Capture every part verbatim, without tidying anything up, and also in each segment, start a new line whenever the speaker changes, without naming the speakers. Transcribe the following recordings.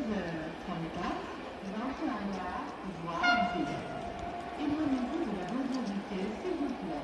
heures trente-quatre, vingt et un heures, voire vingt et une heures. Éloignez-vous de la dangerosité, s'il vous plaît.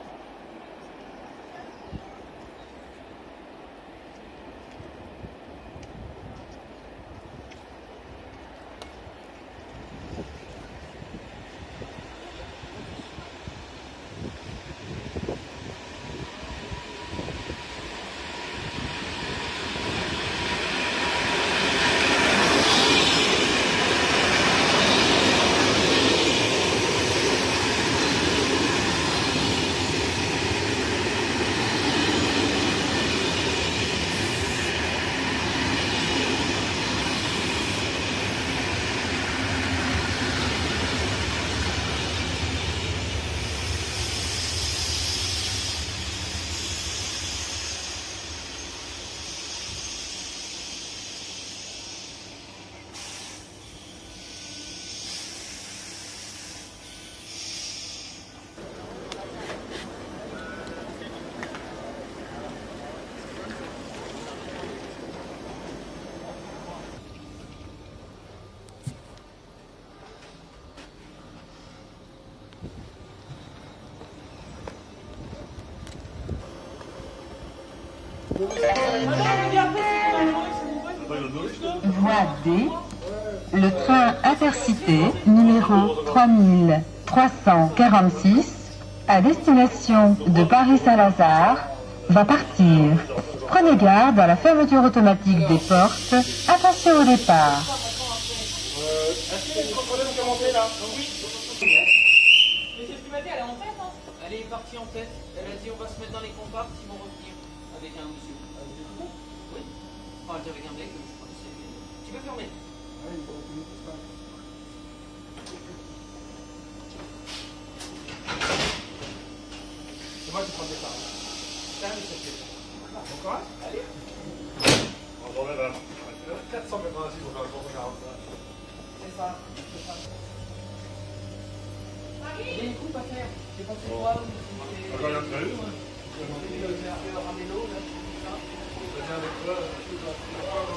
Voie D, le train intercité numéro trois mille trois cent quarante-six à destination de Paris-Saint-Lazare va partir. Prenez garde à la fermeture automatique des portes. Attention au départ.
Est-ce qu'il y a un problème de monter là? Oui.
Mais c'est ce qu'il m'a dit, elle est en tête, hein? Elle est partie en tête. Elle a dit on va se mettre dans les comparts, ils vont revenir. Avec un monsieur. Oui. Enfin, avec un mec, je crois que c'est... Tu peux fermer?
Oui, il faut finir tout ça. C'est moi qui prends le départ. C'est un monsieur qui est là. Bon courage. Allez.
Bonjour mesdames.
quatre cent quatre-vingt-six pour faire le tour de quarante-cinq. C'est ça, c'est ça.
Il y a une coupe à faire. Je sais pas c'est quoi.
Encore rien de prévu, moi.
C'est un vélo, là, c'est ça.
Je viens avec toi.